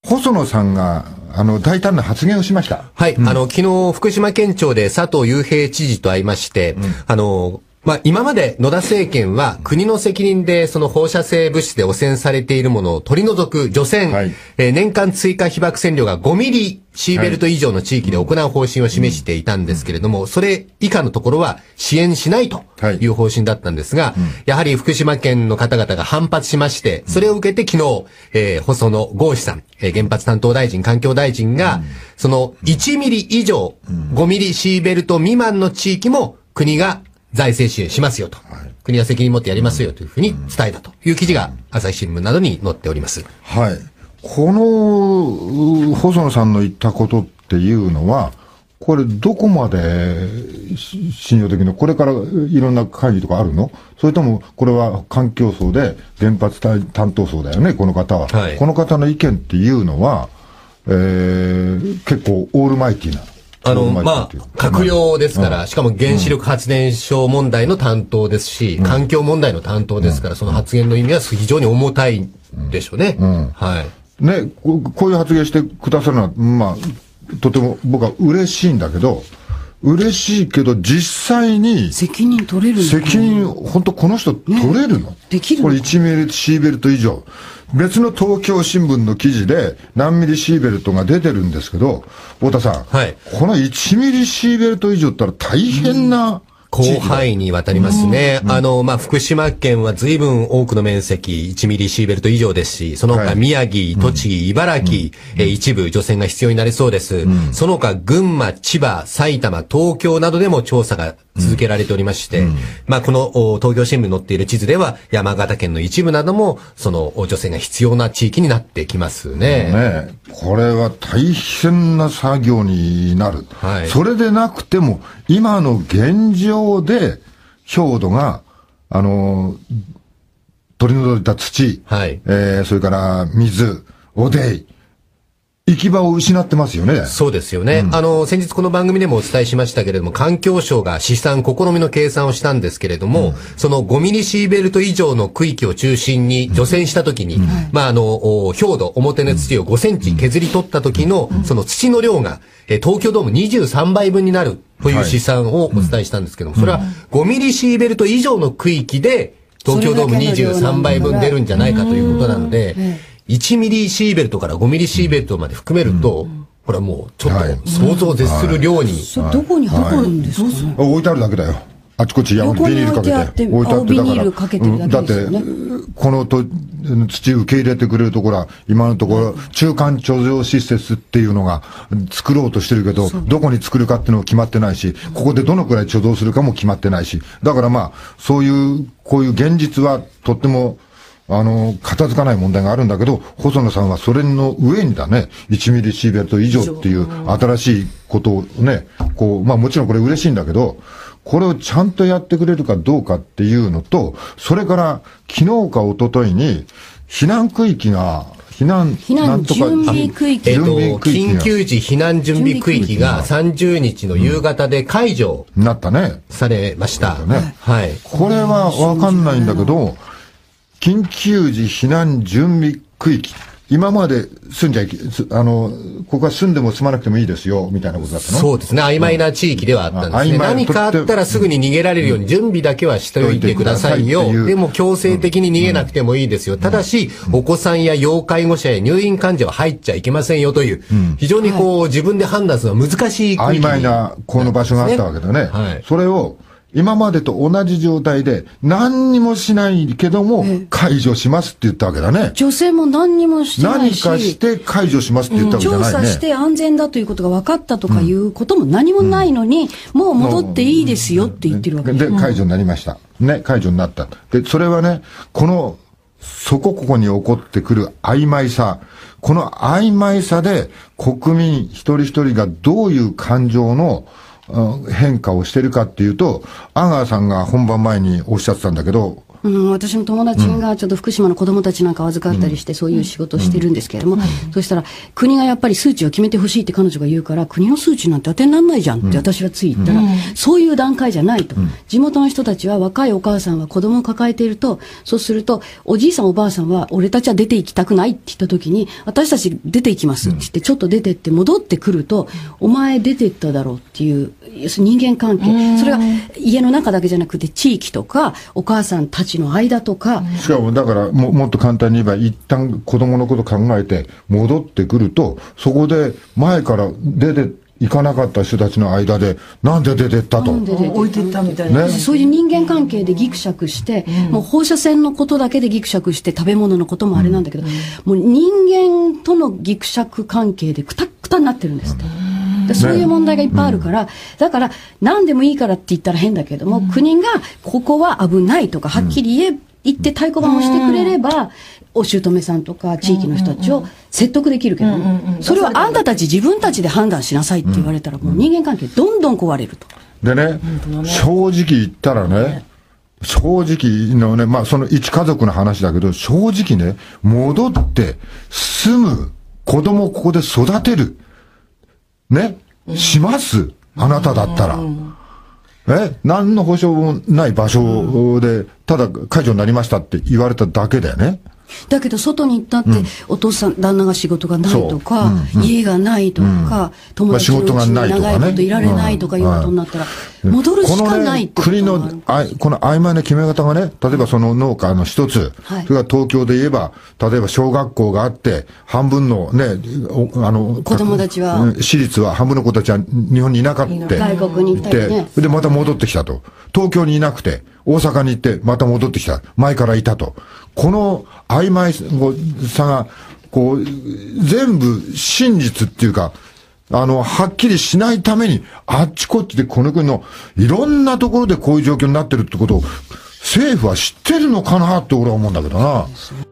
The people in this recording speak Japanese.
細野さんが、大胆な発言をしました。 はい。昨日、福島県庁で佐藤雄平知事と会いまして、今まで野田政権は国の責任でその放射性物質で汚染されているものを取り除く除染、はい、年間追加被曝線量が5ミリシーベルト以上の地域で行う方針を示していたんですけれども、それ以下のところは支援しないという方針だったんですが、やはり福島県の方々が反発しまして、それを受けて昨日、細野豪志さん、原発担当大臣、環境大臣が、その1ミリ以上、5ミリシーベルト未満の地域も国が財政支援しますよと、国は責任持ってやりますよというふうに伝えたという記事が朝日新聞などに載っております。 はい。この細野さんの言ったことっていうのは、これどこまで信用できるの？これからいろんな会議とかあるの？それともこれは環境層で原発担当層だよね、この方は。はい、この方の意見っていうのは、結構オールマイティーな。 閣僚ですから、しかも原子力発電所問題の担当ですし、環境問題の担当ですから、その発言の意味は非常に重たいでしょうね。はい。 ね、こういう発言してくださるのは、とても僕は嬉しいんだけど、嬉しいけど、実際に。 責任取れるの？ 責任、本当この人取れるの？ できるの？ これ1ミリシーベルト以上。別の東京新聞の記事で何ミリシーベルトが出てるんですけど、太田さん。 はい。 この1ミリシーベルト以上って言ったら大変な、 広範囲にわたりますね。福島県は随分多くの面積、1ミリシーベルト以上ですし、その他宮城、栃木、茨城、一部除染が必要になりそうです。その他群馬、千葉、埼玉、東京などでも調査が続けられておりまして、この東京新聞に載っている地図では山形県の一部などもその除染が必要な地域になってきますね。 これは大変な作業になる。はい、それでなくても今の現状で表土が取り除いた土、はい、それから水、汚泥、行き場を失ってますよね。 そうですよね。先日この番組でもお伝えしましたけれども、環境省が試算みの計算をしたんですけれども、その5ミリシーベルト以上の区域を中心に除染したときに、表土、表の土を5センチ削り取った時の、その土の量が、東京ドーム23倍分になるという試算をお伝えしたんですけども、それは5ミリシーベルト以上の区域で、東京ドーム23倍分出るんじゃないかということなので、1ミリシーベルトから5ミリシーベルトまで含めると、これはもうちょっと想像を絶する量に。 どこに運ぶんですか？ 置いてあるだけだよ。あちこちビニールかけて。 置いてあって、ビニールかけてるだけですよね。 だって、この土受け入れてくれるところは、今のところ、中間貯蔵施設っていうのが作ろうとしてるけど、どこに作るかっていうのも決まってないし、ここでどのくらい貯蔵するかも決まってないし、だからそういう、こういう現実はとっても、片付かない問題があるんだけど、細野さんはそれの上にだね、1ミリシーベルト以上っていう新しいことをね、もちろんこれ嬉しいんだけど、これをちゃんとやってくれるかどうかっていうのと、それから昨日か一昨日に避難区域が、避難準備区域。 緊急時避難準備区域が30日の夕方で解除なったね。 されました。 はい。これはわかんないんだけど、緊急時避難準備区域。今まで住んじゃここは住んでも住まなくてもいいですよ、みたいなことだったの？ そうですね。曖昧な地域ではあったんですね。何かあったらすぐに逃げられるように準備だけはしておいてくださいよ。でも強制的に逃げなくてもいいですよ。ただし、お子さんや要介護者や入院患者は入っちゃいけませんよという、非常に自分で判断するのは難しい区域。 曖昧な、この場所があったわけだね。はい。それを、今までと同じ状態で何にもしないけども解除しますって言ったわけだね。 女性も何にもしてないし。 何かして解除しますって言ったわけじゃないね。 調査して安全だということが分かったとかいうことも何もないのに、もう戻っていいですよって言ってるわけで、解除になりました。ね、解除になった。で、それはね、そこに起こってくる曖昧さ。この曖昧さで国民一人一人がどういう感情の変化をしてるかっていうと、阿川さんが本番前におっしゃってたんだけど、 私の友達がちょっと福島の子供たちなんか預かったりして、そういう仕事をしてるんですけれども、そしたら、国がやっぱり数値を決めてほしいって彼女が言うから、国の数値なんて当てにならないじゃんって私はつい言ったら、そういう段階じゃないと。地元の人たちは、若いお母さんは子供を抱えていると、そうすると、おじいさんおばあさんは、俺たちは出て行きたくないって言った時に、私たち出て行きますって言って、ちょっと出てって戻ってくると、お前出て行っただろうっていう、人間関係。それが家の中だけじゃなくて、地域とか、お母さんたちの間とか。 しかもだからもっと簡単に言えば、一旦子供のこと考えて戻ってくると、そこで前から出て行かなかった人たちの間で、なんで出てったと。 置いてったみたいな。 ね。 そういう人間関係でギクシャクして、もう放射線のことだけでギクシャクして、食べ物のこともあれなんだけど、もう人間とのギクシャク関係でくたくたになってるんですって。でそういう問題がいっぱいあるから、だから何でもいいからって言ったら変だけども、国がここは危ないとかはっきり言って太鼓判をしてくれれば、お姑さんとか地域の人たちを説得できるけどね、それはあんたたち自分たちで判断しなさいって言われたら、もう人間関係どんどん壊れると。 でね、正直言ったらね、正直のね、まあその一家族の話だけど、正直ね、戻って住む、子供をここで育てる。ね、しますあなただったら。何の保証もない場所で、ただ解除になりましたって言われただけだよね。 だけど外に行ったって、お父さん、旦那が仕事がないとか、家がないとか、友達のうちに長いこといられないとかいうことになったら、戻るしかないってこと国の、この曖昧な決め方がね、例えばその農家の一つ、それから東京で言えば、例えば小学校があって、半分のね、 子供たちは、 私立は半分の子たちは日本にいなかった。 外国に行ったりね。 で、また戻ってきたと。東京にいなくて、大阪に行って、また戻ってきた。前からいたと。この曖昧さが、こう、全部真実っていうか、はっきりしないために、あっちこっちでこの国のいろんなところでこういう状況になってるってことを、政府は知ってるのかなって俺は思うんだけどな。